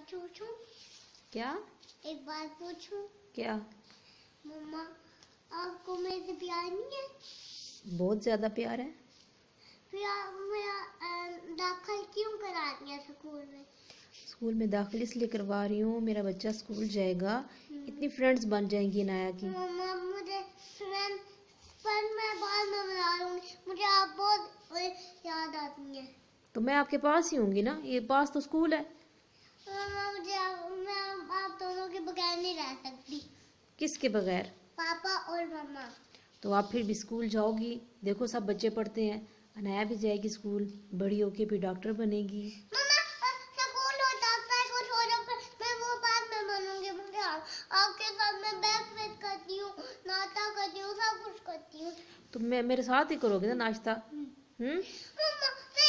पूछूं? क्या? एक बात पूछूं? क्या? मम्मा, आपको मेरे से प्यार नहीं है? बहुत ज्यादा प्यार है। फिर आप मेरा दाखिल क्यों करा दिया स्कूल में? स्कूल में दाखिल इसलिए करवा रही हूँ, मेरा बच्चा स्कूल जाएगा, इतनी फ्रेंड्स बन जाएंगी नाया की। मम्मा, मुझे फ्रेंड पर मैं बाद में बना लूंगी, मुझे आप बहुत याद आती है। तो मैं आपके पास ही होंगी ना, ये पास तो स्कूल है। मम्मा, मैं आप दोनों के बगैर नहीं रह सकती। किसके बगैर? पापा और मम्मा। तो आप फिर भी स्कूल जाओगी, देखो सब बच्चे पढ़ते हैं, अनाया भी जाएगी स्कूल, बड़ी होके फिर डॉक्टर बनेगी। मम्मा, स्कूल हो जाता है कुछ हो जाता है, मैं वो बाद में बनूंगी। मुझे आपके साथ मैं बैग पैक करती हूँ, नाश्ता करती हूँ, सब कुछ करती हूँ। तो मैं मेरे साथ ही करोगे ना नाश्ता? मम्मा, नहीं,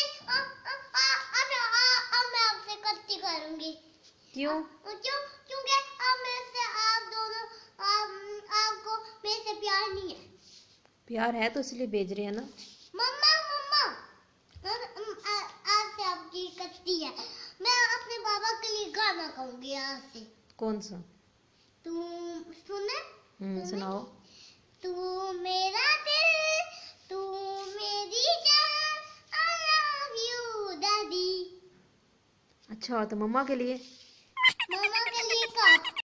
अब मैं आपसे कत्ती करूंगी। क्यों? क्योंकि अब मेरे से आप दोनों आपको मेरे से प्यार नहीं है। प्यार है तो इसलिए भेज रहे हैं ना। मम्मा, आज से आपकी कत्ती है। मैं अपने पापा के लिए गाना गाऊंगी आज से। कौन सा? तुम सुने? सुनाओ। तू मेरा दिल, तू मेरी जान, I love you, daddy। अच्छा, तो मम्मा के लिए